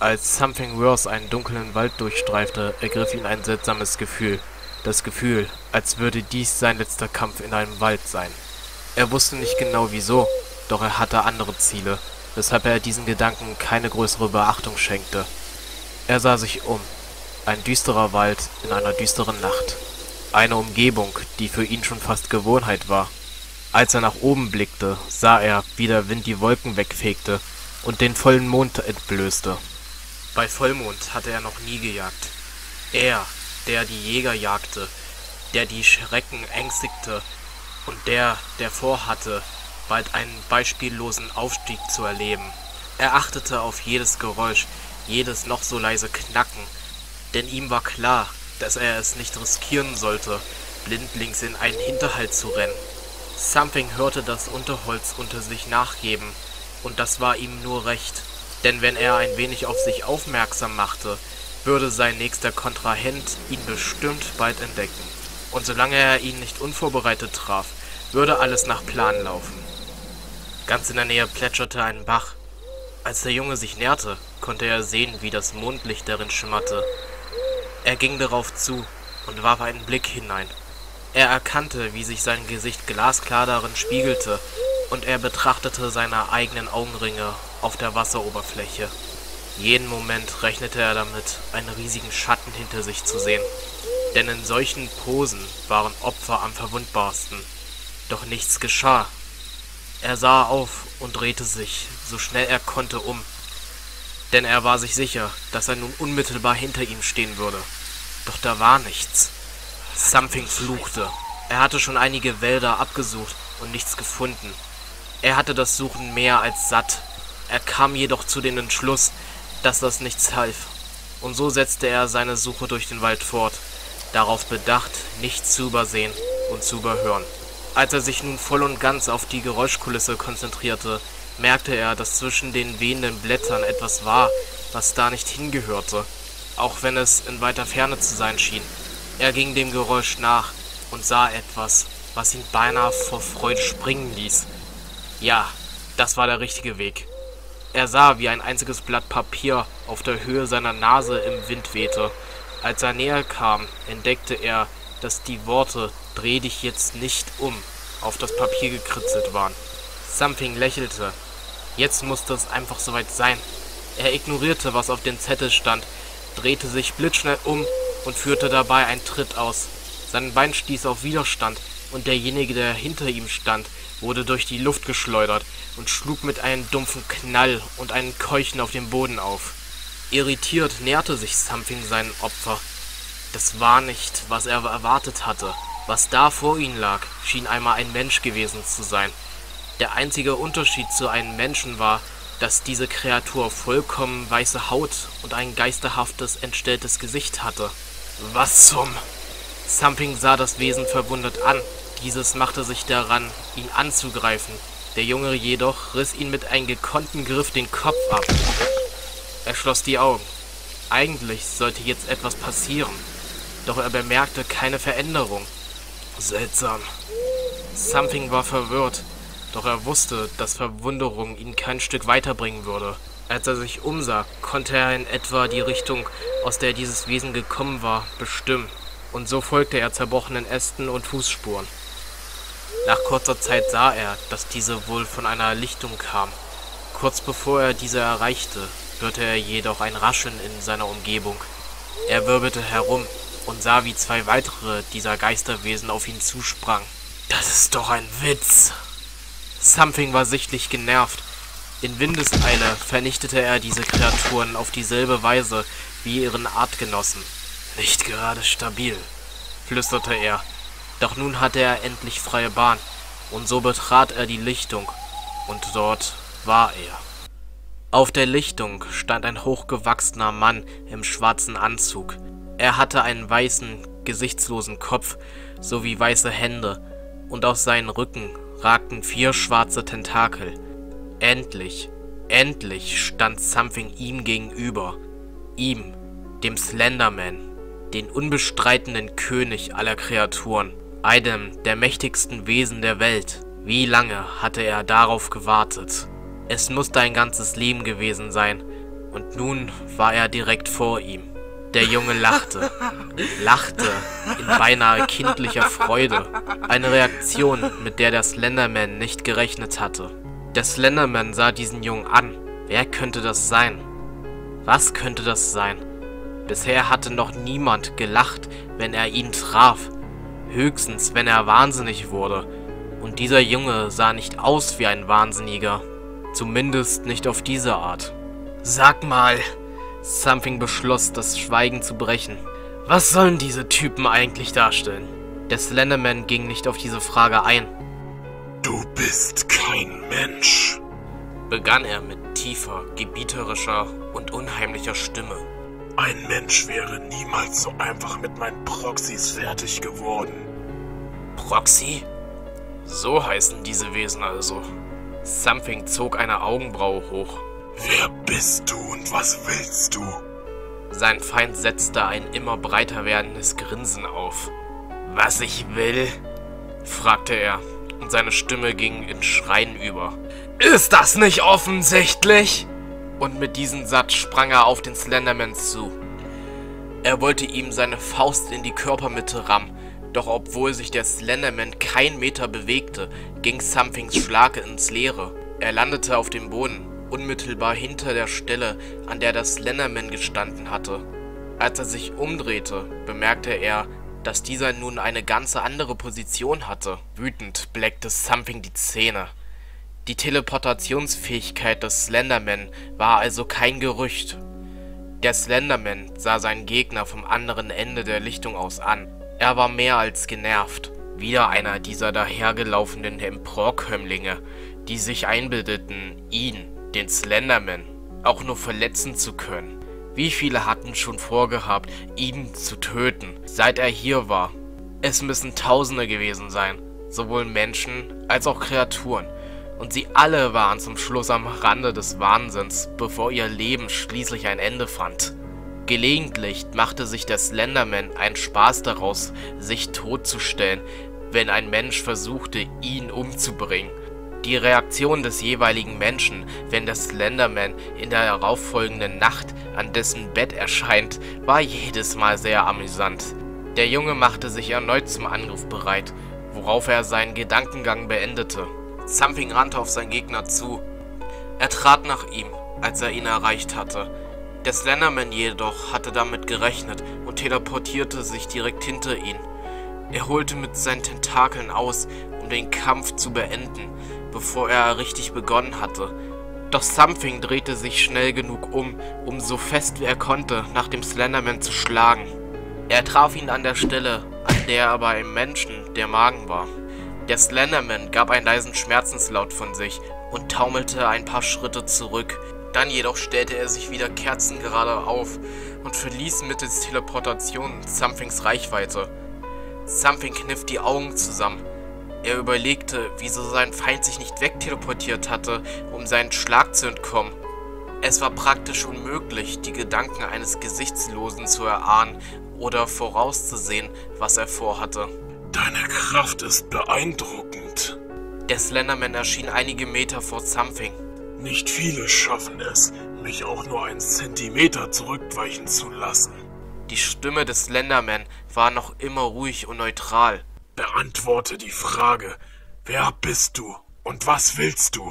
Als Something Worse einen dunklen Wald durchstreifte, ergriff ihn ein seltsames Gefühl. Das Gefühl, als würde dies sein letzter Kampf in einem Wald sein. Er wusste nicht genau wieso, doch er hatte andere Ziele, weshalb er diesen Gedanken keine größere Beachtung schenkte. Er sah sich um. Ein düsterer Wald in einer düsteren Nacht. Eine Umgebung, die für ihn schon fast Gewohnheit war. Als er nach oben blickte, sah er, wie der Wind die Wolken wegfegte und den vollen Mond entblößte. Bei Vollmond hatte er noch nie gejagt. Er, der die Jäger jagte, der die Schrecken ängstigte und der vorhatte, bald einen beispiellosen Aufstieg zu erleben. Er achtete auf jedes Geräusch, jedes noch so leise Knacken, denn ihm war klar, dass er es nicht riskieren sollte, blindlings in einen Hinterhalt zu rennen. Something hörte das Unterholz unter sich nachgeben, und das war ihm nur recht, denn wenn er ein wenig auf sich aufmerksam machte, würde sein nächster Kontrahent ihn bestimmt bald entdecken. Und solange er ihn nicht unvorbereitet traf, würde alles nach Plan laufen. Ganz in der Nähe plätscherte ein Bach. Als der Junge sich näherte, konnte er sehen, wie das Mondlicht darin schimmerte. Er ging darauf zu und warf einen Blick hinein. Er erkannte, wie sich sein Gesicht glasklar darin spiegelte, und er betrachtete seine eigenen Augenringe auf der Wasseroberfläche. Jeden Moment rechnete er damit, einen riesigen Schatten hinter sich zu sehen. Denn in solchen Posen waren Opfer am verwundbarsten. Doch nichts geschah. Er sah auf und drehte sich, so schnell er konnte, um. Denn er war sich sicher, dass er nun unmittelbar hinter ihm stehen würde. Doch da war nichts. Something fluchte. Er hatte schon einige Wälder abgesucht und nichts gefunden. Er hatte das Suchen mehr als satt. Er kam jedoch zu dem Entschluss, dass das nichts half. Und so setzte er seine Suche durch den Wald fort, darauf bedacht, nichts zu übersehen und zu überhören. Als er sich nun voll und ganz auf die Geräuschkulisse konzentrierte, merkte er, dass zwischen den wehenden Blättern etwas war, was da nicht hingehörte, auch wenn es in weiter Ferne zu sein schien. Er ging dem Geräusch nach und sah etwas, was ihn beinahe vor Freude springen ließ. Ja, das war der richtige Weg. Er sah, wie ein einziges Blatt Papier auf der Höhe seiner Nase im Wind wehte. Als er näher kam, entdeckte er, dass die Worte »Dreh dich jetzt nicht um« auf das Papier gekritzelt waren. Something lächelte. Jetzt musste es einfach soweit sein. Er ignorierte, was auf dem Zettel stand, drehte sich blitzschnell um und führte dabei einen Tritt aus. Sein Bein stieß auf Widerstand und derjenige, der hinter ihm stand, wurde durch die Luft geschleudert und schlug mit einem dumpfen Knall und einem Keuchen auf den Boden auf. Irritiert näherte sich Something seinem Opfer. Das war nicht, was er erwartet hatte. Was da vor ihm lag, schien einmal ein Mensch gewesen zu sein. Der einzige Unterschied zu einem Menschen war, dass diese Kreatur vollkommen weiße Haut und ein geisterhaftes, entstelltes Gesicht hatte. Was zum... Something sah das Wesen verwundert an. Dieses machte sich daran, ihn anzugreifen. Der Junge jedoch riss ihn mit einem gekonnten Griff den Kopf ab. Er schloss die Augen. Eigentlich sollte jetzt etwas passieren, doch er bemerkte keine Veränderung. Seltsam. Something war verwirrt, doch er wusste, dass Verwunderung ihn kein Stück weiterbringen würde. Als er sich umsah, konnte er in etwa die Richtung, aus der dieses Wesen gekommen war, bestimmen. Und so folgte er zerbrochenen Ästen und Fußspuren. Nach kurzer Zeit sah er, dass diese wohl von einer Lichtung kam. Kurz bevor er diese erreichte, hörte er jedoch ein Rascheln in seiner Umgebung. Er wirbelte herum und sah, wie zwei weitere dieser Geisterwesen auf ihn zusprangen. Das ist doch ein Witz! Something war sichtlich genervt. In Windeseile vernichtete er diese Kreaturen auf dieselbe Weise wie ihren Artgenossen. Nicht gerade stabil, flüsterte er. Doch nun hatte er endlich freie Bahn, und so betrat er die Lichtung, und dort war er. Auf der Lichtung stand ein hochgewachsener Mann im schwarzen Anzug. Er hatte einen weißen, gesichtslosen Kopf sowie weiße Hände, und aus seinem Rücken ragten 4 schwarze Tentakel. Endlich stand Something ihm gegenüber. Ihm, dem Slenderman, den unbestreitenden König aller Kreaturen, einem der mächtigsten Wesen der Welt. Wie lange hatte er darauf gewartet? Es musste ein ganzes Leben gewesen sein, Und nun war er direkt vor ihm. Der Junge lachte. Lachte in beinahe kindlicher Freude. Eine Reaktion, mit der der Slenderman nicht gerechnet hatte. Der Slenderman sah diesen Jungen an. Wer könnte das sein? Was könnte das sein? Bisher hatte noch niemand gelacht, wenn er ihn traf. Höchstens, wenn er wahnsinnig wurde. Und dieser Junge sah nicht aus wie ein Wahnsinniger. Zumindest nicht auf diese Art. Sag mal, Something beschloss, das Schweigen zu brechen. Was sollen diese Typen eigentlich darstellen? Der Slenderman ging nicht auf diese Frage ein. Du bist kein Mensch, Begann er mit tiefer, gebieterischer und unheimlicher Stimme. ein Mensch wäre niemals so einfach mit meinen Proxys fertig geworden. Proxy? So heißen diese Wesen also. Something zog eine Augenbraue hoch. Wer bist du und was willst du? Sein Feind setzte ein immer breiter werdendes Grinsen auf. Was ich will? Fragte er, und seine Stimme ging in Schreien über. Ist das nicht offensichtlich? Und mit diesem Satz sprang er auf den Slenderman zu. Er wollte ihm seine Faust in die Körpermitte rammen, doch obwohl sich der Slenderman keinen Meter bewegte, ging Somethings Schlag ins Leere. Er landete auf dem Boden, unmittelbar hinter der Stelle, an der der Slenderman gestanden hatte. Als er sich umdrehte, bemerkte er, dass dieser nun eine ganz andere Position hatte. Wütend bleckte Something die Zähne. Die Teleportationsfähigkeit des Slenderman war also kein Gerücht. Der Slenderman sah seinen Gegner vom anderen Ende der Lichtung aus an. Er war mehr als genervt. Wieder einer dieser dahergelaufenen Emporkömmlinge, die sich einbildeten, ihn, den Slenderman, auch nur verletzen zu können. Wie viele hatten schon vorgehabt, ihn zu töten, seit er hier war? Es müssen Tausende gewesen sein, sowohl Menschen als auch Kreaturen. Und sie alle waren zum Schluss am Rande des Wahnsinns, bevor ihr Leben schließlich ein Ende fand. Gelegentlich machte sich der Slenderman einen Spaß daraus, sich totzustellen, wenn ein Mensch versuchte, ihn umzubringen. Die Reaktion des jeweiligen Menschen, wenn der Slenderman in der darauffolgenden Nacht an dessen Bett erscheint, war jedes Mal sehr amüsant. Der Junge machte sich erneut zum Angriff bereit, worauf er seinen Gedankengang beendete. Something rannte auf seinen Gegner zu. Er trat nach ihm, als er ihn erreicht hatte. Der Slenderman jedoch hatte damit gerechnet und teleportierte sich direkt hinter ihn. Er holte mit seinen Tentakeln aus, um den Kampf zu beenden, bevor er richtig begonnen hatte. Doch Something drehte sich schnell genug um so fest wie er konnte, nach dem Slenderman zu schlagen. Er traf ihn an der Stelle, an der aber im Menschen der Magen war. Der Slenderman gab einen leisen Schmerzenslaut von sich und taumelte ein paar Schritte zurück. Dann jedoch stellte er sich wieder kerzengerade auf und verließ mittels Teleportation Somethings Reichweite. Something kniff die Augen zusammen. Er überlegte, wieso sein Feind sich nicht wegteleportiert hatte, um seinen Schlag zu entkommen. Es war praktisch unmöglich, die Gedanken eines Gesichtslosen zu erahnen oder vorauszusehen, was er vorhatte. Deine Kraft ist beeindruckend. Der Slenderman erschien einige Meter vor Something. Nicht viele schaffen es, mich auch nur einen Zentimeter zurückweichen zu lassen. Die Stimme des Slenderman war noch immer ruhig und neutral. Beantworte die Frage, wer bist du und was willst du?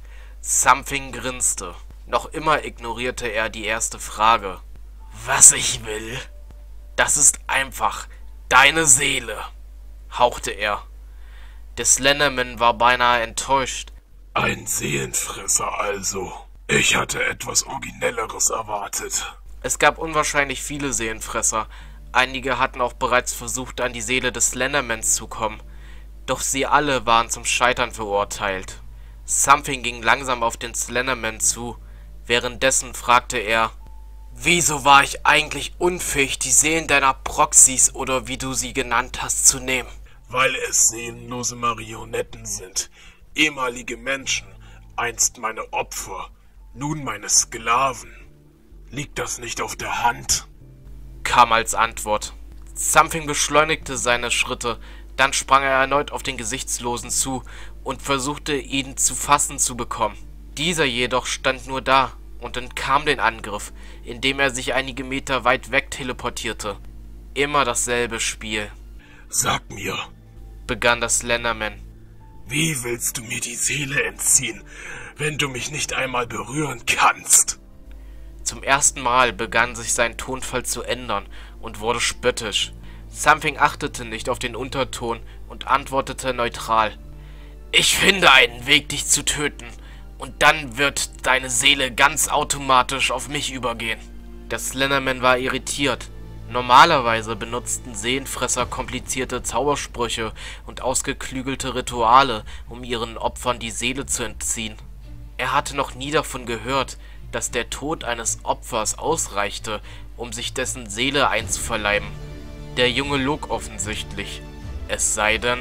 Something grinste. Noch immer ignorierte er die erste Frage. Was ich will? Das ist einfach deine Seele, hauchte er. Der Slenderman war beinahe enttäuscht. Ein Seelenfresser also. Ich hatte etwas Originelleres erwartet. Es gab unwahrscheinlich viele Seelenfresser. Einige hatten auch bereits versucht, an die Seele des Slendermans zu kommen. Doch sie alle waren zum Scheitern verurteilt. Something ging langsam auf den Slenderman zu. Währenddessen fragte er: Wieso war ich eigentlich unfähig, die Seelen deiner Proxys oder wie du sie genannt hast, zu nehmen? Weil es seelenlose Marionetten sind. Ehemalige Menschen, einst meine Opfer, nun meine Sklaven. Liegt das nicht auf der Hand? Kam als Antwort. Something beschleunigte seine Schritte, dann sprang er erneut auf den Gesichtslosen zu und versuchte, ihn zu fassen zu bekommen. Dieser jedoch stand nur da, und entkam den Angriff, indem er sich einige Meter weit weg teleportierte. Immer dasselbe Spiel. Sag mir, Begann der Slenderman. wie willst du mir die Seele entziehen, wenn du mich nicht einmal berühren kannst? Zum ersten Mal begann sich sein Tonfall zu ändern und wurde spöttisch. Something achtete nicht auf den Unterton und antwortete neutral. Ich finde einen Weg, dich zu töten, und dann wird deine Seele ganz automatisch auf mich übergehen. Der Slenderman war irritiert. Normalerweise benutzten Seelenfresser komplizierte Zaubersprüche und ausgeklügelte Rituale, um ihren Opfern die Seele zu entziehen. Er hatte noch nie davon gehört, dass der Tod eines Opfers ausreichte, um sich dessen Seele einzuverleiben. Der Junge log offensichtlich. Es sei denn...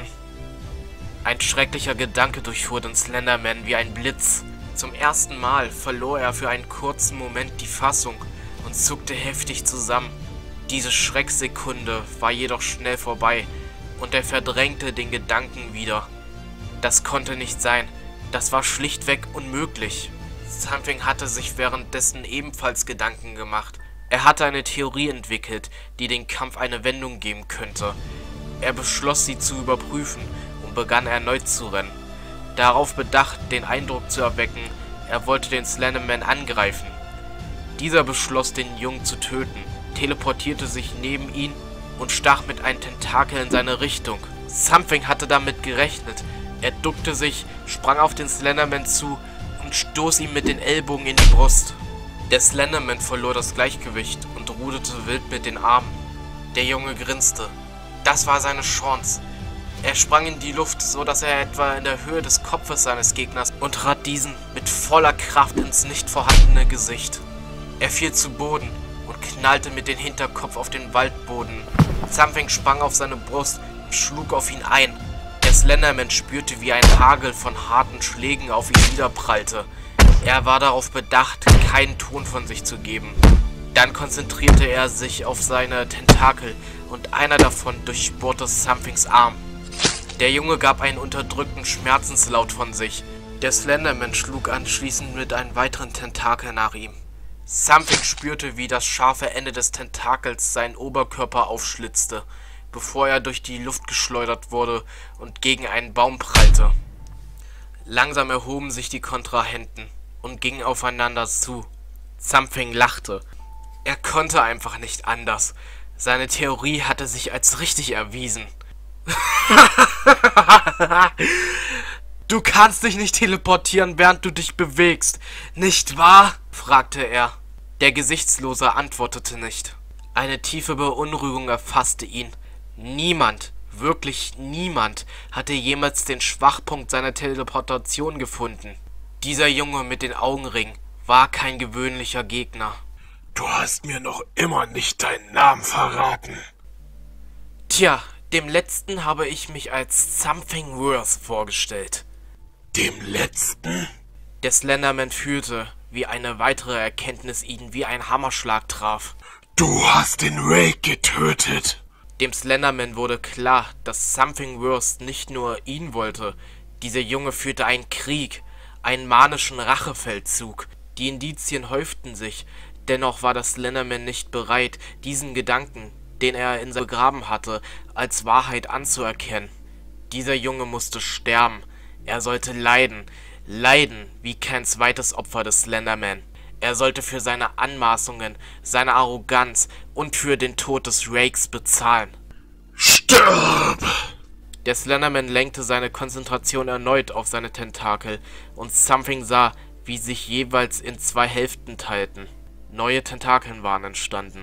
Ein schrecklicher Gedanke durchfuhr den Slenderman wie ein Blitz. Zum ersten Mal verlor er für einen kurzen Moment die Fassung und zuckte heftig zusammen. Diese Schrecksekunde war jedoch schnell vorbei und er verdrängte den Gedanken wieder. Das konnte nicht sein. Das war schlichtweg unmöglich. Something hatte sich währenddessen ebenfalls Gedanken gemacht. Er hatte eine Theorie entwickelt, die dem Kampf eine Wendung geben könnte. Er beschloss, sie zu überprüfen und begann erneut zu rennen. Darauf bedacht, den Eindruck zu erwecken, er wollte den Slenderman angreifen. Dieser beschloss, den Jungen zu töten, teleportierte sich neben ihn und stach mit einem Tentakel in seine Richtung. Something hatte damit gerechnet. Er duckte sich, sprang auf den Slenderman zu und stoß ihm mit den Ellbogen in die Brust. Der Slenderman verlor das Gleichgewicht und ruderte wild mit den Armen. Der Junge grinste. Das war seine Chance. Er sprang in die Luft, so dass er etwa in der Höhe des Kopfes seines Gegners und trat diesen mit voller Kraft ins nicht vorhandene Gesicht. Er fiel zu Boden und knallte mit dem Hinterkopf auf den Waldboden. Something sprang auf seine Brust und schlug auf ihn ein. Der Slenderman spürte, wie ein Hagel von harten Schlägen auf ihn niederprallte. Er war darauf bedacht, keinen Ton von sich zu geben. Dann konzentrierte er sich auf seine Tentakel und einer davon durchbohrte Somethings Arm. Der Junge gab einen unterdrückten Schmerzenslaut von sich. Der Slenderman schlug anschließend mit einem weiteren Tentakel nach ihm. Something spürte, wie das scharfe Ende des Tentakels seinen Oberkörper aufschlitzte, bevor er durch die Luft geschleudert wurde und gegen einen Baum prallte. Langsam erhoben sich die Kontrahenten und gingen aufeinander zu. Something lachte. Er konnte einfach nicht anders. Seine Theorie hatte sich als richtig erwiesen. Du kannst dich nicht teleportieren, während du dich bewegst, nicht wahr? Fragte er. Der Gesichtslose antwortete nicht. Eine tiefe Beunruhigung erfasste ihn. Niemand, wirklich niemand, hatte jemals den Schwachpunkt seiner Teleportation gefunden. Dieser Junge mit den Augenringen war kein gewöhnlicher Gegner. Du hast mir noch immer nicht deinen Namen verraten. Tja, dem letzten habe ich mich als Something Worth vorgestellt. Dem letzten? Der Slenderman fühlte, wie eine weitere Erkenntnis ihn wie ein Hammerschlag traf. Du hast den Rake getötet. Dem Slenderman wurde klar, dass Something Worth nicht nur ihn wollte. Dieser Junge führte einen Krieg, einen manischen Rachefeldzug. Die Indizien häuften sich, dennoch war der Slenderman nicht bereit, diesen Gedanken, den er in sich begraben hatte, als Wahrheit anzuerkennen. Dieser Junge musste sterben. Er sollte leiden. Leiden wie kein zweites Opfer des Slenderman. Er sollte für seine Anmaßungen, seine Arroganz und für den Tod des Rakes bezahlen. Stirb! Der Slenderman lenkte seine Konzentration erneut auf seine Tentakel und Something sah, wie sich jeweils in zwei Hälften teilten. Neue Tentakeln waren entstanden.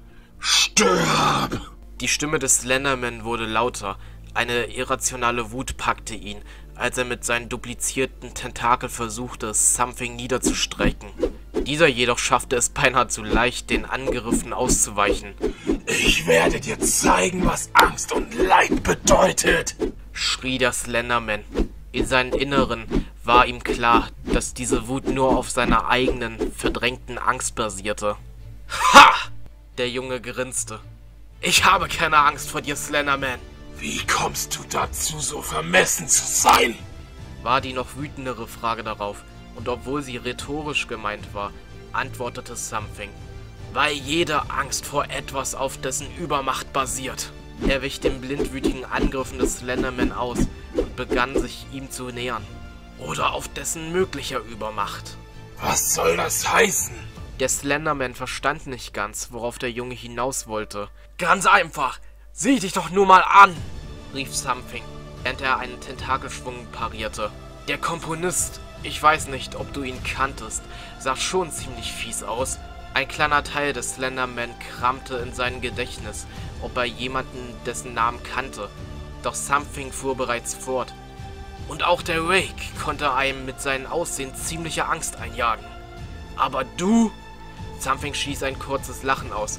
Stirb! Die Stimme des Slenderman wurde lauter. Eine irrationale Wut packte ihn, als er mit seinen duplizierten Tentakeln versuchte, Something niederzustrecken. Dieser jedoch schaffte es beinahe zu leicht, den Angriffen auszuweichen. Ich werde dir zeigen, was Angst und Leid bedeutet, schrie der Slenderman. In seinem Inneren war ihm klar, dass diese Wut nur auf seiner eigenen, verdrängten Angst basierte. Ha! Der Junge grinste. Ich habe keine Angst vor dir, Slenderman. Wie kommst du dazu, so vermessen zu sein? War die noch wütendere Frage darauf, und obwohl sie rhetorisch gemeint war, antwortete Something. Weil jede Angst vor etwas auf dessen Übermacht basiert. Er wich den blindwütigen Angriffen des Slenderman aus und begann sich ihm zu nähern. Oder auf dessen möglicher Übermacht. Was soll das heißen? Der Slenderman verstand nicht ganz, worauf der Junge hinaus wollte. Ganz einfach! Sieh dich doch nur mal an! Rief Something, während er einen Tentakelschwung parierte. Der Komponist, ich weiß nicht, ob du ihn kanntest, sah schon ziemlich fies aus. Ein kleiner Teil des Slenderman kramte in sein Gedächtnis, ob er jemanden dessen Namen kannte. Doch Something fuhr bereits fort. Und auch der Rake konnte einem mit seinem Aussehen ziemliche Angst einjagen. Aber du? Something stieß ein kurzes Lachen aus.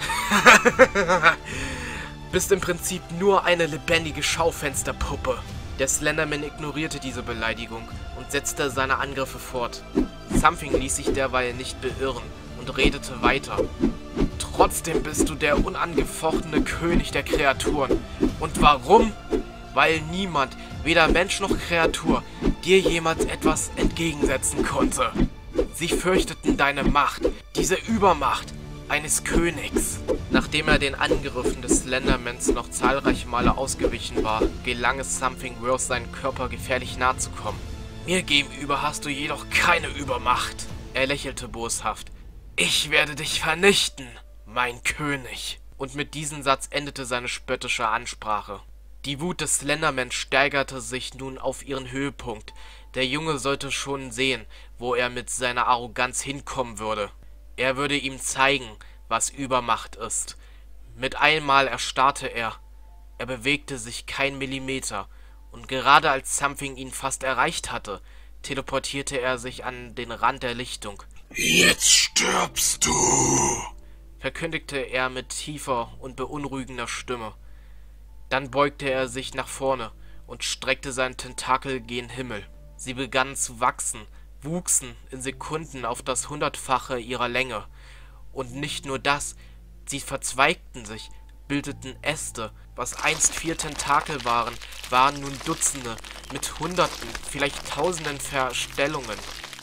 Bist im Prinzip nur eine lebendige Schaufensterpuppe. Der Slenderman ignorierte diese Beleidigung und setzte seine Angriffe fort. Something ließ sich derweil nicht beirren und redete weiter. Trotzdem bist du der unangefochtene König der Kreaturen. Und warum? Weil niemand, weder Mensch noch Kreatur, dir jemals etwas entgegensetzen konnte. Sie fürchteten deine Macht, diese Übermacht eines Königs. Nachdem er den Angriffen des Slendermans noch zahlreiche Male ausgewichen war, gelang es Something Worse, seinen Körper gefährlich nahe zu kommen. Mir gegenüber hast du jedoch keine Übermacht. Er lächelte boshaft. Ich werde dich vernichten, mein König. Und mit diesem Satz endete seine spöttische Ansprache. Die Wut des Slenderman steigerte sich nun auf ihren Höhepunkt. Der Junge sollte schon sehen, wo er mit seiner Arroganz hinkommen würde. Er würde ihm zeigen, was Übermacht ist. Mit einmal erstarrte er. Er bewegte sich kein Millimeter, und gerade als Something ihn fast erreicht hatte, teleportierte er sich an den Rand der Lichtung. Jetzt stirbst du, verkündigte er mit tiefer und beunruhigender Stimme. Dann beugte er sich nach vorne und streckte seinen Tentakel gen Himmel. Sie begannen zu wachsen, wuchsen in Sekunden auf das 100-fache ihrer Länge. Und nicht nur das, sie verzweigten sich, bildeten Äste. Was einst 4 Tentakel waren, waren nun Dutzende, mit Hunderten, vielleicht Tausenden Verstellungen.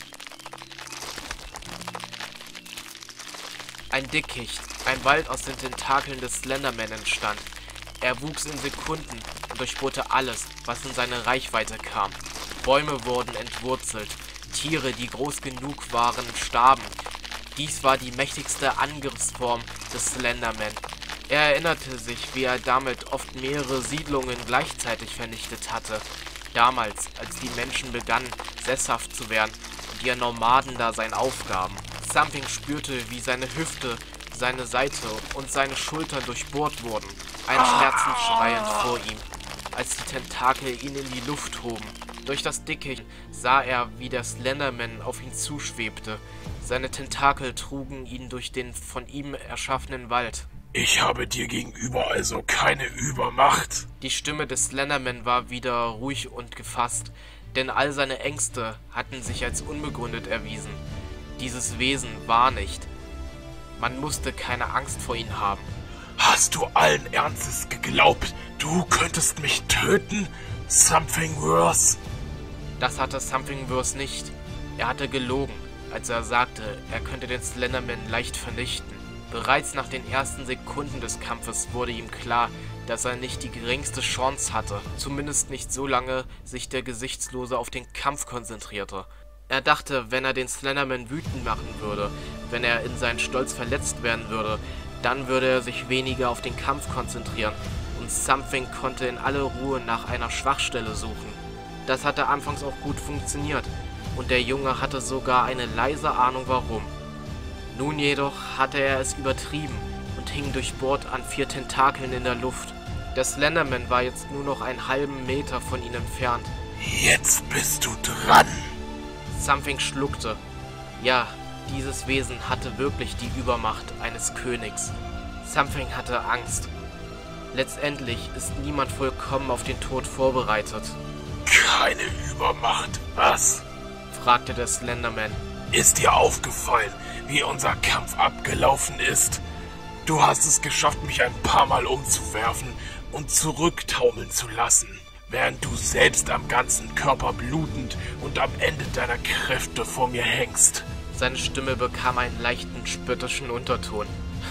Ein Dickicht, ein Wald aus den Tentakeln des Slenderman entstand. Er wuchs in Sekunden und durchbohrte alles, was in seine Reichweite kam. Bäume wurden entwurzelt, Tiere, die groß genug waren, starben. Dies war die mächtigste Angriffsform des Slenderman. Er erinnerte sich, wie er damit oft mehrere Siedlungen gleichzeitig vernichtet hatte. Damals, als die Menschen begannen, sesshaft zu werden und ihr Nomadendasein aufgaben. Something spürte, wie seine Hüfte, seine Seite und seine Schultern durchbohrt wurden. Ein Schmerzensschrei entfuhr ihm, als die Tentakel ihn in die Luft hoben. Durch das Dickicht sah er, wie der Slenderman auf ihn zuschwebte. Seine Tentakel trugen ihn durch den von ihm erschaffenen Wald. Ich habe dir gegenüber also keine Übermacht. Die Stimme des Slenderman war wieder ruhig und gefasst, denn all seine Ängste hatten sich als unbegründet erwiesen. Dieses Wesen war nicht. Man musste keine Angst vor ihm haben. Hast du allen Ernstes geglaubt, du könntest mich töten? Something Worse? Das hatte Something Worse nicht. Er hatte gelogen, als er sagte, er könnte den Slenderman leicht vernichten. Bereits nach den ersten Sekunden des Kampfes wurde ihm klar, dass er nicht die geringste Chance hatte, zumindest nicht so lange sich der Gesichtslose auf den Kampf konzentrierte. Er dachte, wenn er den Slenderman wütend machen würde, wenn er in seinen Stolz verletzt werden würde, dann würde er sich weniger auf den Kampf konzentrieren und Something konnte in aller Ruhe nach einer Schwachstelle suchen. Das hatte anfangs auch gut funktioniert und der Junge hatte sogar eine leise Ahnung warum. Nun jedoch hatte er es übertrieben und hing durchbohrt an 4 Tentakeln in der Luft. Der Slenderman war jetzt nur noch einen halben Meter von ihnen entfernt. Jetzt bist du dran. Something schluckte. Ja, dieses Wesen hatte wirklich die Übermacht eines Königs. Something hatte Angst. Letztendlich ist niemand vollkommen auf den Tod vorbereitet. Keine Übermacht, was? Fragte der Slenderman. Ist dir aufgefallen, wie unser Kampf abgelaufen ist? Du hast es geschafft, mich ein paar Mal umzuwerfen und zurücktaumeln zu lassen, während du selbst am ganzen Körper blutend und am Ende deiner Kräfte vor mir hängst. Seine Stimme bekam einen leichten spöttischen Unterton.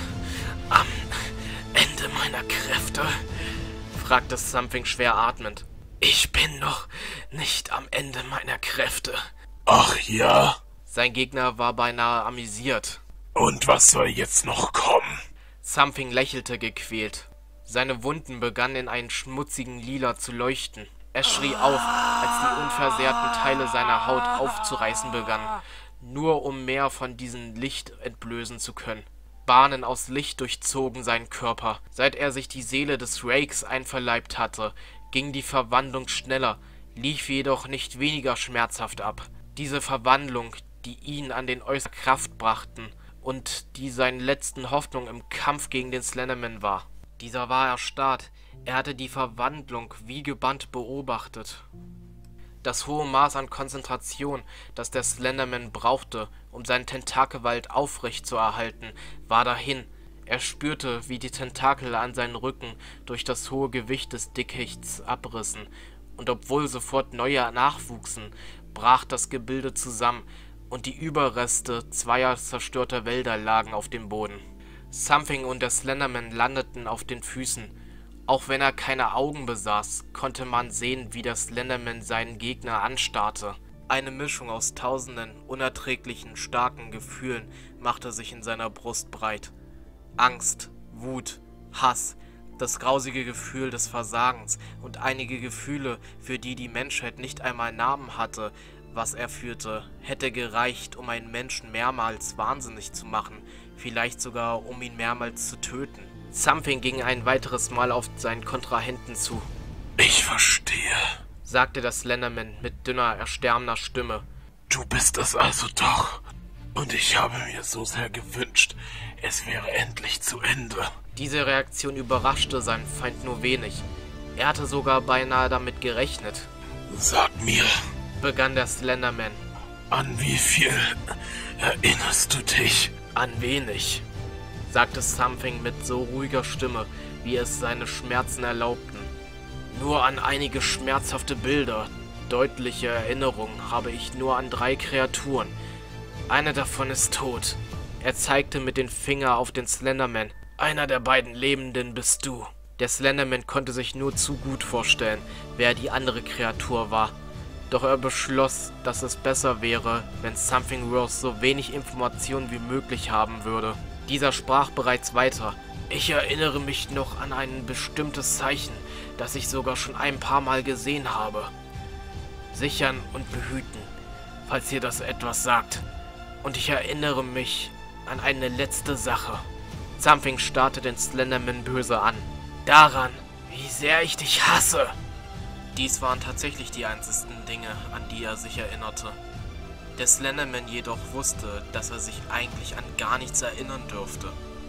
»Am Ende meiner Kräfte?« fragte Something schwer atmend. »Ich bin noch nicht am Ende meiner Kräfte.« »Ach ja?« Sein Gegner war beinahe amüsiert. »Und was soll jetzt noch kommen?« Something lächelte gequält. Seine Wunden begannen in einen schmutzigen Lila zu leuchten. Er schrie auf, als die unversehrten Teile seiner Haut aufzureißen begannen, nur um mehr von diesem Licht entblößen zu können. Bahnen aus Licht durchzogen seinen Körper. Seit er sich die Seele des Rakes einverleibt hatte, ging die Verwandlung schneller, lief jedoch nicht weniger schmerzhaft ab. Diese Verwandlung, die ihn an den äußeren Kraft brachten und die seine letzten Hoffnung im Kampf gegen den Slenderman war. Dieser war erstarrt. Er hatte die Verwandlung wie gebannt beobachtet. Das hohe Maß an Konzentration, das der Slenderman brauchte, um seinen Tentakelwald aufrecht zu erhalten, war dahin. Er spürte, wie die Tentakel an seinen Rücken durch das hohe Gewicht des Dickichts abrissen, und obwohl sofort neue nachwuchsen, brach das Gebilde zusammen, und die Überreste zweier zerstörter Wälder lagen auf dem Boden. Something und der Slenderman landeten auf den Füßen. Auch wenn er keine Augen besaß, konnte man sehen, wie der Slenderman seinen Gegner anstarrte. Eine Mischung aus tausenden unerträglichen, starken Gefühlen machte sich in seiner Brust breit. Angst, Wut, Hass, das grausige Gefühl des Versagens und einige Gefühle, für die die Menschheit nicht einmal Namen hatte. Was er führte, hätte gereicht, um einen Menschen mehrmals wahnsinnig zu machen, vielleicht sogar um ihn mehrmals zu töten. Something ging ein weiteres Mal auf seinen Kontrahenten zu. »Ich verstehe«, sagte der Slenderman mit dünner, ersterbender Stimme. »Du bist es also doch. Und ich habe mir so sehr gewünscht, es wäre endlich zu Ende.« Diese Reaktion überraschte seinen Feind nur wenig. Er hatte sogar beinahe damit gerechnet. »Sag mir«, begann der Slenderman. »An wie viel erinnerst du dich?« »An wenig«, sagte Something mit so ruhiger Stimme, wie es seine Schmerzen erlaubten. »Nur an einige schmerzhafte Bilder. Deutliche Erinnerungen habe ich nur an 3 Kreaturen. Eine davon ist tot.« Er zeigte mit dem Finger auf den Slenderman. »Einer der beiden Lebenden bist du.« Der Slenderman konnte sich nur zu gut vorstellen, wer die andere Kreatur war. Doch er beschloss, dass es besser wäre, wenn Something Rose so wenig Informationen wie möglich haben würde. Dieser sprach bereits weiter. »Ich erinnere mich noch an ein bestimmtes Zeichen, das ich sogar schon ein paar Mal gesehen habe. Sichern und behüten, falls ihr das etwas sagt. Und ich erinnere mich an eine letzte Sache.« Something starrte den Slenderman böse an. »Daran, wie sehr ich dich hasse!« Dies waren tatsächlich die einzigsten Dinge, an die er sich erinnerte. Der Slenderman jedoch wusste, dass er sich eigentlich an gar nichts erinnern dürfte.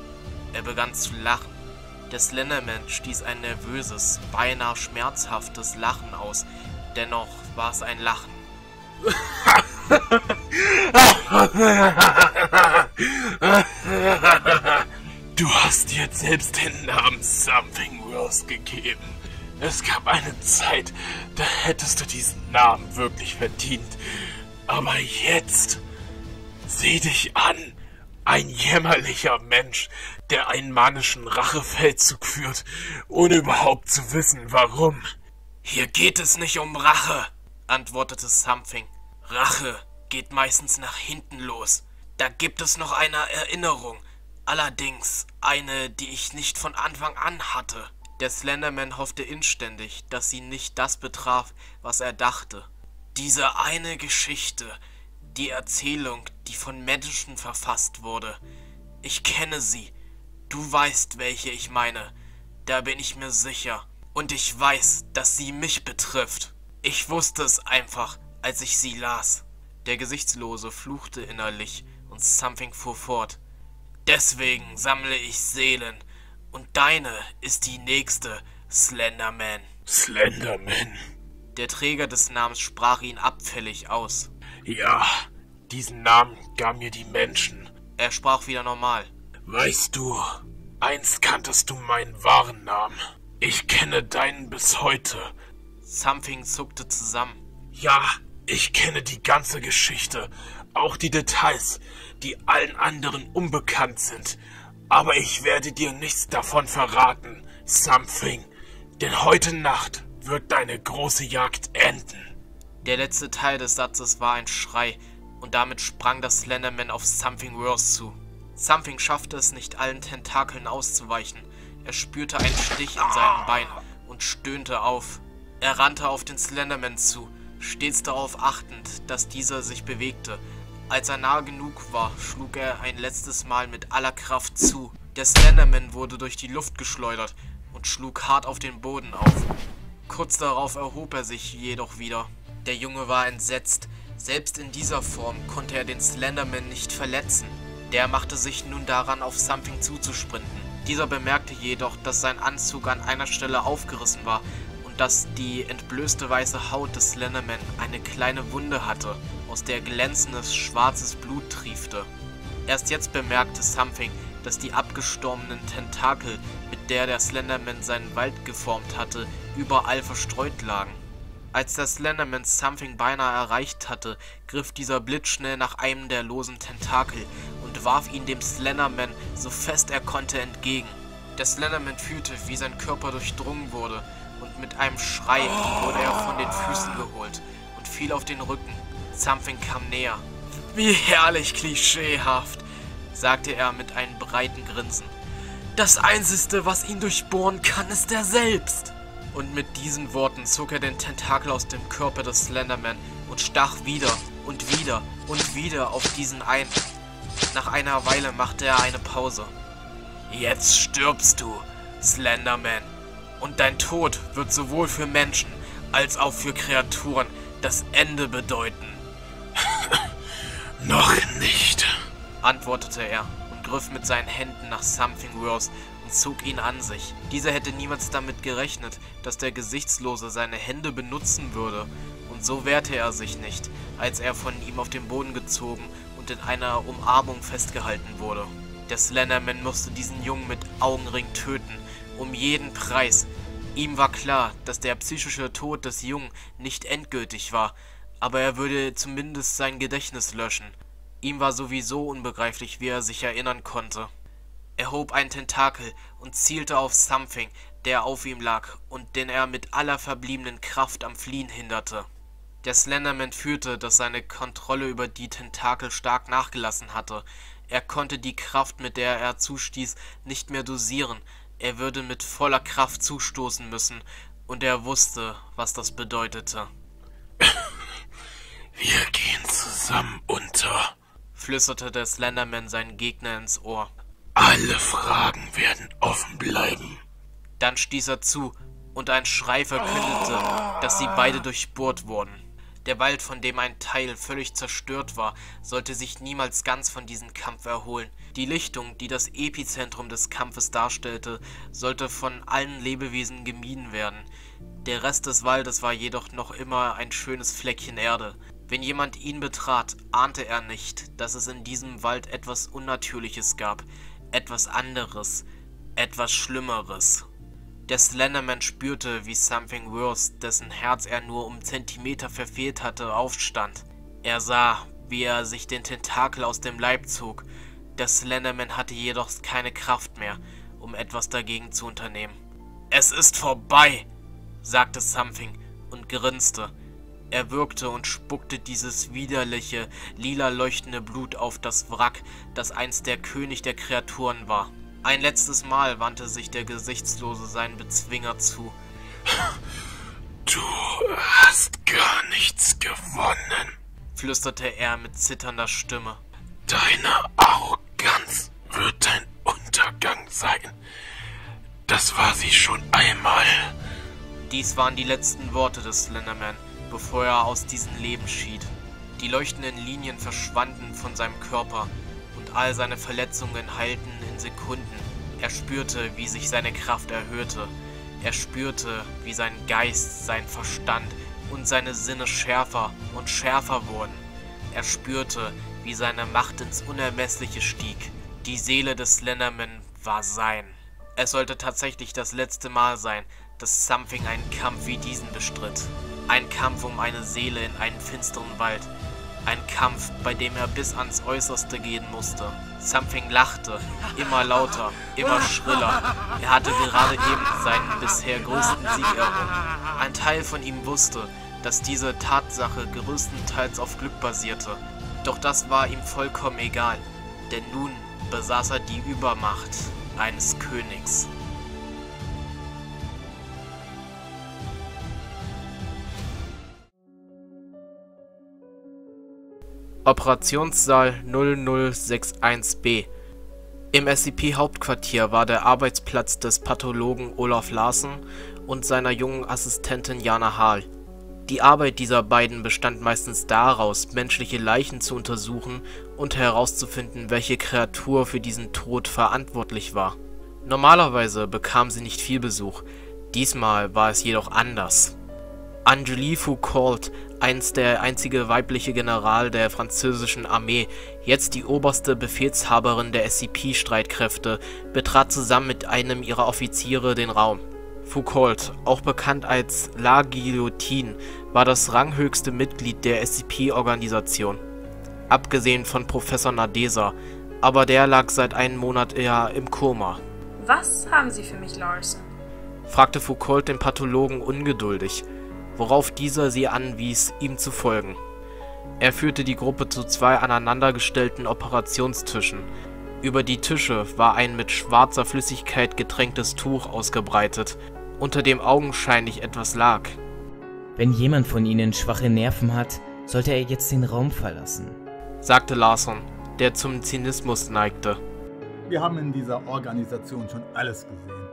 Er begann zu lachen. Der Slenderman stieß ein nervöses, beinahe schmerzhaftes Lachen aus. Dennoch war es ein Lachen. Du hast jetzt selbst den Namen Something Rose gegeben. Es gab eine Zeit, da hättest du diesen Namen wirklich verdient. Aber jetzt, sieh dich an, ein jämmerlicher Mensch, der einen manischen Rachefeldzug führt, ohne überhaupt zu wissen, warum. »Hier geht es nicht um Rache«, antwortete Something. »Rache geht meistens nach hinten los. Da gibt es noch eine Erinnerung, allerdings eine, die ich nicht von Anfang an hatte.« Der Slenderman hoffte inständig, dass sie nicht das betraf, was er dachte. »Diese eine Geschichte, die Erzählung, die von Menschen verfasst wurde. Ich kenne sie. Du weißt, welche ich meine. Da bin ich mir sicher. Und ich weiß, dass sie mich betrifft. Ich wusste es einfach, als ich sie las.« Der Gesichtslose fluchte innerlich und Something fuhr fort. »Deswegen sammle ich Seelen. Und deine ist die nächste, Slenderman.« »Slenderman?« Der Träger des Namens sprach ihn abfällig aus. »Ja, diesen Namen gaben mir die Menschen.« Er sprach wieder normal. »Weißt du, einst kanntest du meinen wahren Namen. Ich kenne deinen bis heute.« Something zuckte zusammen. »Ja, ich kenne die ganze Geschichte, auch die Details, die allen anderen unbekannt sind. Aber ich werde dir nichts davon verraten, Something. Denn heute Nacht wird deine große Jagd enden. Der letzte Teil des Satzes war ein Schrei, und damit sprang das Slenderman auf Something Worse zu. Something schaffte es nicht, allen Tentakeln auszuweichen. Er spürte einen Stich in seinem Bein und stöhnte auf. Er rannte auf den Slenderman zu, stets darauf achtend, dass dieser sich bewegte. Als er nahe genug war, schlug er ein letztes Mal mit aller Kraft zu. Der Slenderman wurde durch die Luft geschleudert und schlug hart auf den Boden auf. Kurz darauf erhob er sich jedoch wieder. Der Junge war entsetzt. Selbst in dieser Form konnte er den Slenderman nicht verletzen. Der machte sich nun daran, auf Something zuzusprinten. Dieser bemerkte jedoch, dass sein Anzug an einer Stelle aufgerissen war und dass die entblößte weiße Haut des Slenderman eine kleine Wunde hatte, aus der glänzendes schwarzes Blut triefte. Erst jetzt bemerkte Something, dass die abgestorbenen Tentakel, mit der Slenderman seinen Wald geformt hatte, überall verstreut lagen. Als der Slenderman Something beinahe erreicht hatte, griff dieser blitzschnell nach einem der losen Tentakel und warf ihn dem Slenderman so fest er konnte entgegen. Der Slenderman fühlte, wie sein Körper durchdrungen wurde, und mit einem Schrei wurde er von den Füßen geholt und fiel auf den Rücken. Something kam näher. »Wie herrlich klischeehaft«, sagte er mit einem breiten Grinsen. »Das Einzige, was ihn durchbohren kann, ist er selbst.« Und mit diesen Worten zog er den Tentakel aus dem Körper des Slenderman und stach wieder und wieder und wieder auf diesen ein. Nach einer Weile machte er eine Pause. »Jetzt stirbst du, Slenderman. Und dein Tod wird sowohl für Menschen als auch für Kreaturen das Ende bedeuten.« »Noch nicht«, antwortete er und griff mit seinen Händen nach Something Worse und zog ihn an sich. Dieser hätte niemals damit gerechnet, dass der Gesichtslose seine Hände benutzen würde, und so wehrte er sich nicht, als er von ihm auf den Boden gezogen und in einer Umarmung festgehalten wurde. Der Slenderman musste diesen Jungen mit Augenring töten, um jeden Preis. Ihm war klar, dass der psychische Tod des Jungen nicht endgültig war, aber er würde zumindest sein Gedächtnis löschen. Ihm war sowieso unbegreiflich, wie er sich erinnern konnte. Er hob einen Tentakel und zielte auf Something, der auf ihm lag und den er mit aller verbliebenen Kraft am Fliehen hinderte. Der Slenderman fühlte, dass seine Kontrolle über die Tentakel stark nachgelassen hatte. Er konnte die Kraft, mit der er zustieß, nicht mehr dosieren. Er würde mit voller Kraft zustoßen müssen, und er wusste, was das bedeutete. »Wir gehen zusammen unter«, flüsterte der Slenderman seinen Gegner ins Ohr. »Alle Fragen werden offen bleiben.« Dann stieß er zu, und ein Schrei verkündete, dass sie beide durchbohrt wurden. Der Wald, von dem ein Teil völlig zerstört war, sollte sich niemals ganz von diesem Kampf erholen. Die Lichtung, die das Epizentrum des Kampfes darstellte, sollte von allen Lebewesen gemieden werden. Der Rest des Waldes war jedoch noch immer ein schönes Fleckchen Erde. Wenn jemand ihn betrat, ahnte er nicht, dass es in diesem Wald etwas Unnatürliches gab, etwas anderes, etwas Schlimmeres. Der Slenderman spürte, wie Something Worse, dessen Herz er nur um Zentimeter verfehlt hatte, aufstand. Er sah, wie er sich den Tentakel aus dem Leib zog. Der Slenderman hatte jedoch keine Kraft mehr, um etwas dagegen zu unternehmen. »Es ist vorbei«, sagte Something und grinste. Er würgte und spuckte dieses widerliche, lila leuchtende Blut auf das Wrack, das einst der König der Kreaturen war. Ein letztes Mal wandte sich der Gesichtslose seinen Bezwinger zu. »Du hast gar nichts gewonnen«, flüsterte er mit zitternder Stimme. »Deine Arroganz wird dein Untergang sein. Das war sie schon einmal.« Dies waren die letzten Worte des Slenderman, bevor er aus diesem Leben schied. Die leuchtenden Linien verschwanden von seinem Körper und all seine Verletzungen heilten in Sekunden. Er spürte, wie sich seine Kraft erhöhte. Er spürte, wie sein Geist, sein Verstand und seine Sinne schärfer und schärfer wurden. Er spürte, wie seine Macht ins Unermessliche stieg. Die Seele des Slenderman war sein. Es sollte tatsächlich das letzte Mal sein, dass Something einen Kampf wie diesen bestritt. Ein Kampf um eine Seele in einem finsteren Wald. Ein Kampf, bei dem er bis ans Äußerste gehen musste. Something lachte, immer lauter, immer schriller. Er hatte gerade eben seinen bisher größten Sieg errungen. Ein Teil von ihm wusste, dass diese Tatsache größtenteils auf Glück basierte. Doch das war ihm vollkommen egal, denn nun besaß er die Übermacht eines Königs. Operationssaal 0061B. Im SCP-Hauptquartier war der Arbeitsplatz des Pathologen Olaf Larsen und seiner jungen Assistentin Jana Hall. Die Arbeit dieser beiden bestand meistens daraus, menschliche Leichen zu untersuchen und herauszufinden, welche Kreatur für diesen Tod verantwortlich war. Normalerweise bekam sie nicht viel Besuch, diesmal war es jedoch anders. Angélique Foucault, einst der einzige weibliche General der französischen Armee, jetzt die oberste Befehlshaberin der SCP-Streitkräfte, betrat zusammen mit einem ihrer Offiziere den Raum. Foucault, auch bekannt als La Guillotine, war das ranghöchste Mitglied der SCP-Organisation. Abgesehen von Professor Nadeza, aber der lag seit einem Monat eher im Koma. Was haben Sie für mich, Larsen? Fragte Foucault den Pathologen ungeduldig, worauf dieser sie anwies, ihm zu folgen. Er führte die Gruppe zu zwei aneinandergestellten Operationstischen. Über die Tische war ein mit schwarzer Flüssigkeit getränktes Tuch ausgebreitet, unter dem augenscheinlich etwas lag. Wenn jemand von Ihnen schwache Nerven hat, sollte er jetzt den Raum verlassen, sagte Larsen, der zum Zynismus neigte. Wir haben in dieser Organisation schon alles gesehen.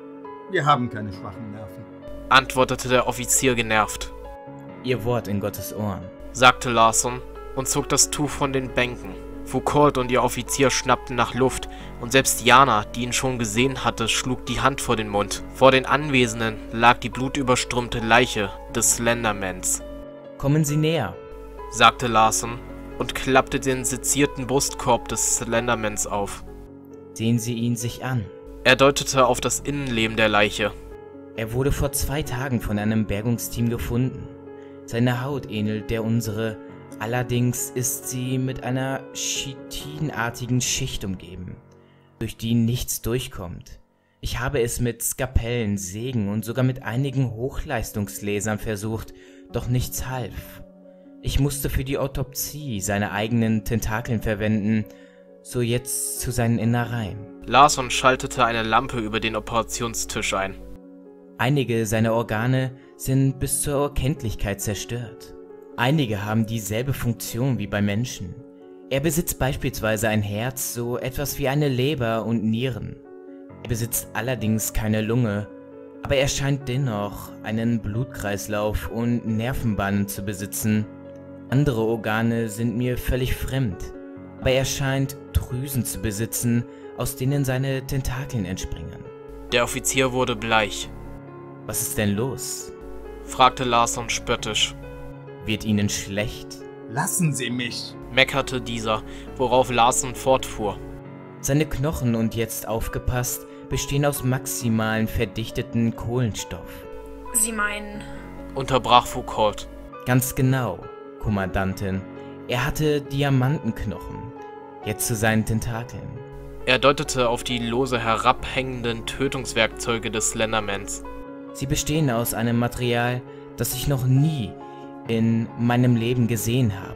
Wir haben keine schwachen Nerven, antwortete der Offizier genervt. Ihr Wort in Gottes Ohren, sagte Larsen und zog das Tuch von den Bänken. Foucault und ihr Offizier schnappten nach Luft und selbst Jana, die ihn schon gesehen hatte, schlug die Hand vor den Mund. Vor den Anwesenden lag die blutüberströmte Leiche des Slendermans. Kommen Sie näher, sagte Larsen und klappte den sezierten Brustkorb des Slendermans auf. Sehen Sie ihn sich an. Er deutete auf das Innenleben der Leiche. Er wurde vor 2 Tagen von einem Bergungsteam gefunden. Seine Haut ähnelt der unsere, allerdings ist sie mit einer chitinartigen Schicht umgeben, durch die nichts durchkommt. Ich habe es mit Skalpellen, Sägen und sogar mit einigen Hochleistungslasern versucht, doch nichts half. Ich musste für die Autopsie seine eigenen Tentakeln verwenden, so jetzt zu seinen Innereien. Larsen schaltete eine Lampe über den Operationstisch ein. Einige seiner Organe sind bis zur Kenntlichkeit zerstört. Einige haben dieselbe Funktion wie bei Menschen. Er besitzt beispielsweise ein Herz, so etwas wie eine Leber und Nieren. Er besitzt allerdings keine Lunge, aber er scheint dennoch einen Blutkreislauf und Nervenbahnen zu besitzen. Andere Organe sind mir völlig fremd, aber er scheint Drüsen zu besitzen, aus denen seine Tentakeln entspringen. Der Offizier wurde bleich. Was ist denn los? Fragte Larsen spöttisch. Wird Ihnen schlecht? Lassen Sie mich, meckerte dieser, worauf Larsen fortfuhr. Seine Knochen, und jetzt aufgepasst, bestehen aus maximalen verdichteten Kohlenstoff. Sie meinen... Unterbrach Foucault. Ganz genau, Kommandantin. Er hatte Diamantenknochen. Jetzt zu seinen Tentakeln. Er deutete auf die lose herabhängenden Tötungswerkzeuge des Slendermans. Sie bestehen aus einem Material, das ich noch nie in meinem Leben gesehen habe.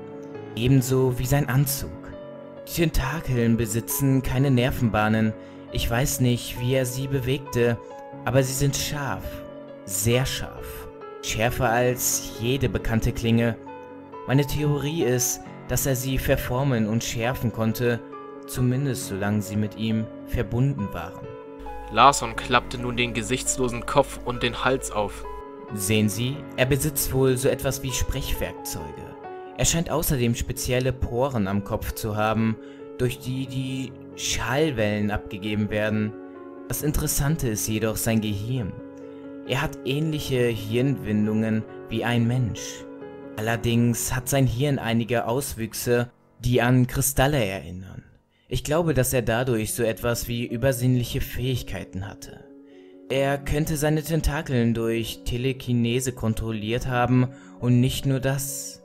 Ebenso wie sein Anzug. Die Tentakeln besitzen keine Nervenbahnen. Ich weiß nicht, wie er sie bewegte, aber sie sind scharf. Sehr scharf. Schärfer als jede bekannte Klinge. Meine Theorie ist, dass er sie verformen und schärfen konnte, zumindest solange sie mit ihm verbunden waren. Larsen klappte nun den gesichtslosen Kopf und den Hals auf. Sehen Sie, er besitzt wohl so etwas wie Sprechwerkzeuge. Er scheint außerdem spezielle Poren am Kopf zu haben, durch die die Schallwellen abgegeben werden. Das Interessante ist jedoch sein Gehirn. Er hat ähnliche Hirnwindungen wie ein Mensch. Allerdings hat sein Hirn einige Auswüchse, die an Kristalle erinnern. Ich glaube, dass er dadurch so etwas wie übersinnliche Fähigkeiten hatte. Er könnte seine Tentakeln durch Telekinese kontrolliert haben und nicht nur das.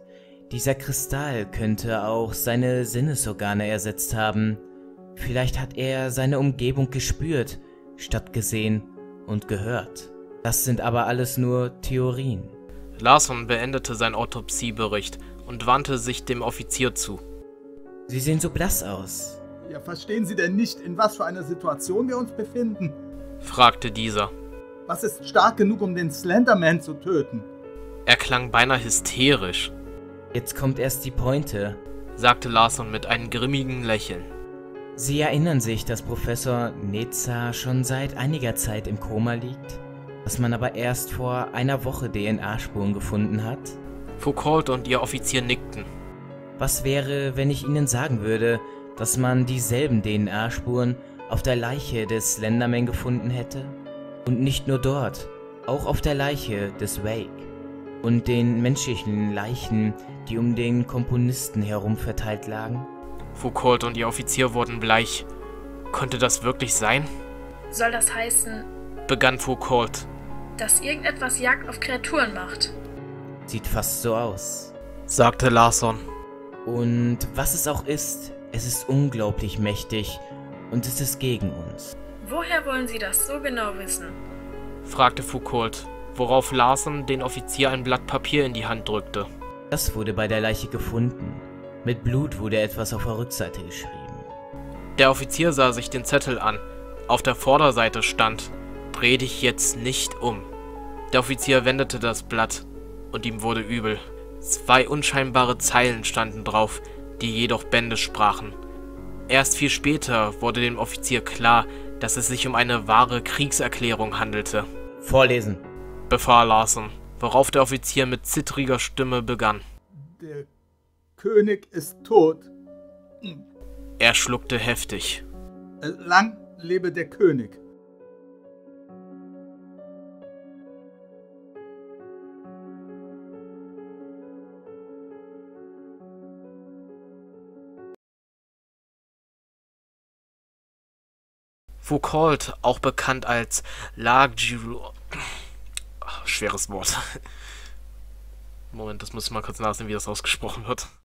Dieser Kristall könnte auch seine Sinnesorgane ersetzt haben. Vielleicht hat er seine Umgebung gespürt, statt gesehen und gehört. Das sind aber alles nur Theorien. Larson beendete seinen Autopsiebericht und wandte sich dem Offizier zu. Sie sehen so blass aus. Ja, verstehen Sie denn nicht, in was für einer Situation wir uns befinden? Fragte dieser. Was ist stark genug, um den Slenderman zu töten? Er klang beinahe hysterisch, Jetzt kommt erst die Pointe. sagte Larson mit einem grimmigen Lächeln. Sie erinnern sich, dass Professor Neza schon seit einiger Zeit im Koma liegt? Dass man aber erst vor einer Woche DNA-Spuren gefunden hat? Foucault und ihr Offizier nickten. Was wäre, wenn ich Ihnen sagen würde, dass man dieselben DNA-Spuren auf der Leiche des Slenderman gefunden hätte? Und nicht nur dort, auch auf der Leiche des Wake und den menschlichen Leichen, die um den Komponisten herum verteilt lagen? Foucault und ihr Offizier wurden bleich. Konnte das wirklich sein? Soll das heißen, Begann Foucault. dass irgendetwas Jagd auf Kreaturen macht? Sieht fast so aus. Sagte Larson. Und was es auch ist, es ist unglaublich mächtig und es ist gegen uns. Woher wollen Sie das so genau wissen? Fragte Foucault, worauf Larson den Offizier ein Blatt Papier in die Hand drückte. Das wurde bei der Leiche gefunden. Mit Blut wurde etwas auf der Rückseite geschrieben. Der Offizier sah sich den Zettel an. Auf der Vorderseite stand: Dreh dich jetzt nicht um. Der Offizier wendete das Blatt und ihm wurde übel. 2 unscheinbare Zeilen standen drauf, die jedoch Bände sprachen. Erst viel später wurde dem Offizier klar, dass es sich um eine wahre Kriegserklärung handelte. Vorlesen. Befahl Larson, worauf der Offizier mit zittriger Stimme begann. Der König ist tot. Er schluckte heftig. Lang lebe der König. Foucault, auch bekannt als Largiro... Schweres Wort. Moment, das muss ich mal kurz nachsehen, wie das ausgesprochen wird.